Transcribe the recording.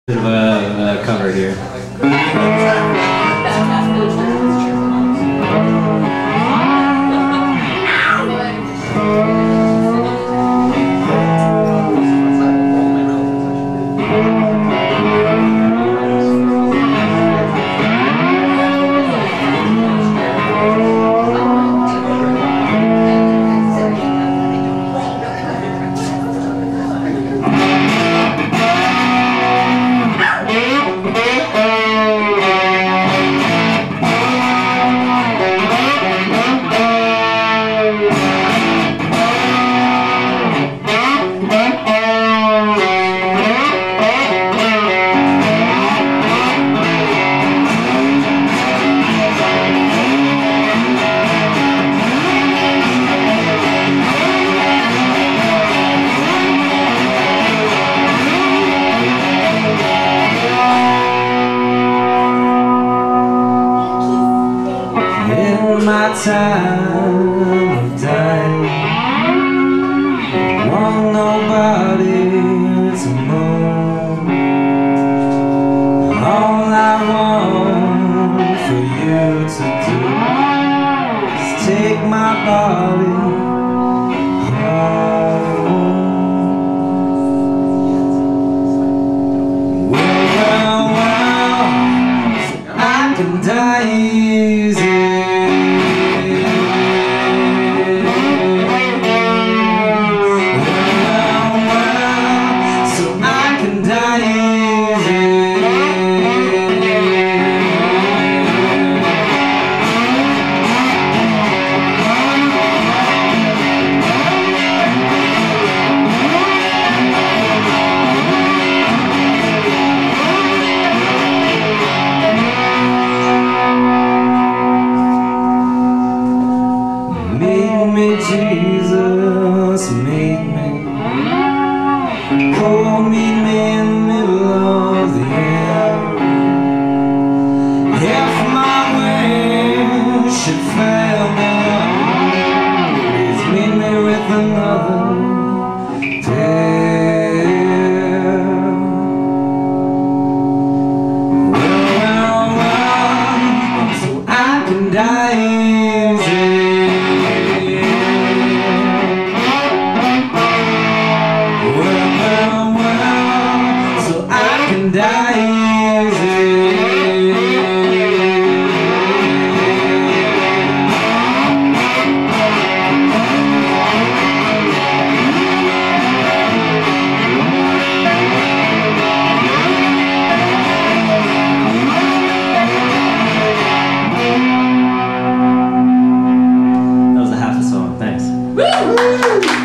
Bit of a cover here. In my time of dying, I want nobody to mourn. All I want for you to do is take my body home. Well, so I can die easy. Jesus, meet me. Oh, meet me in the middle of the air. If my wings should fail me, please meet me with another dare. Well, so I can die easy. Die easy. That was a half a song. Thanks. Woo!